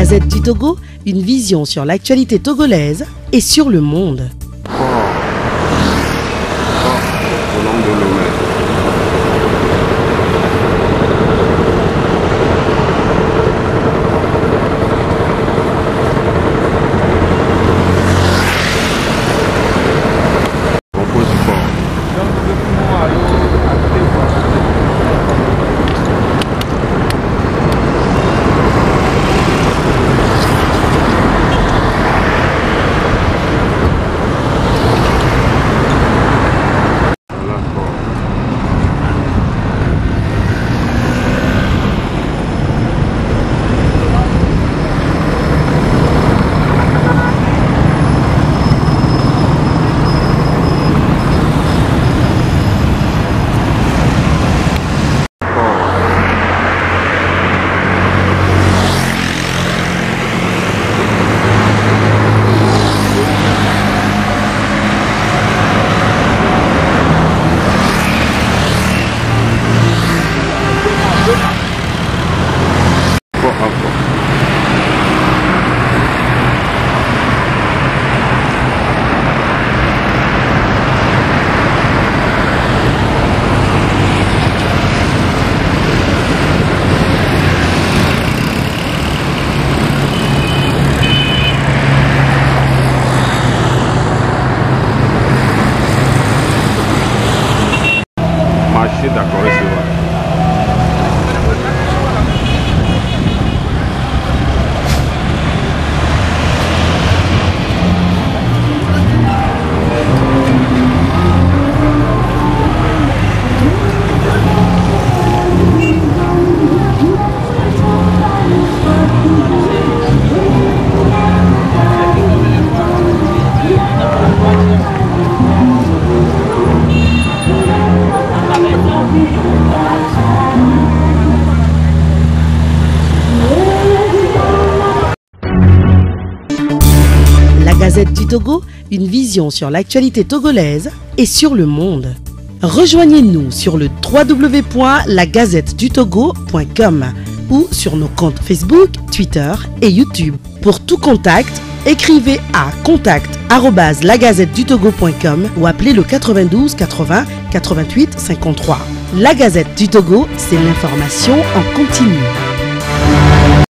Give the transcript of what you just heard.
Gazette du Togo, une vision sur l'actualité togolaise et sur le monde. Au nom de Lomé. D'accord, c'est vrai. Gazette du Togo, une vision sur l'actualité togolaise et sur le monde. Rejoignez-nous sur le www.lagazettedutogo.com ou sur nos comptes Facebook, Twitter et YouTube. Pour tout contact, écrivez à contact@lagazettedutogo.com ou appelez le 92 80 88 53. La Gazette du Togo, c'est l'information en continu.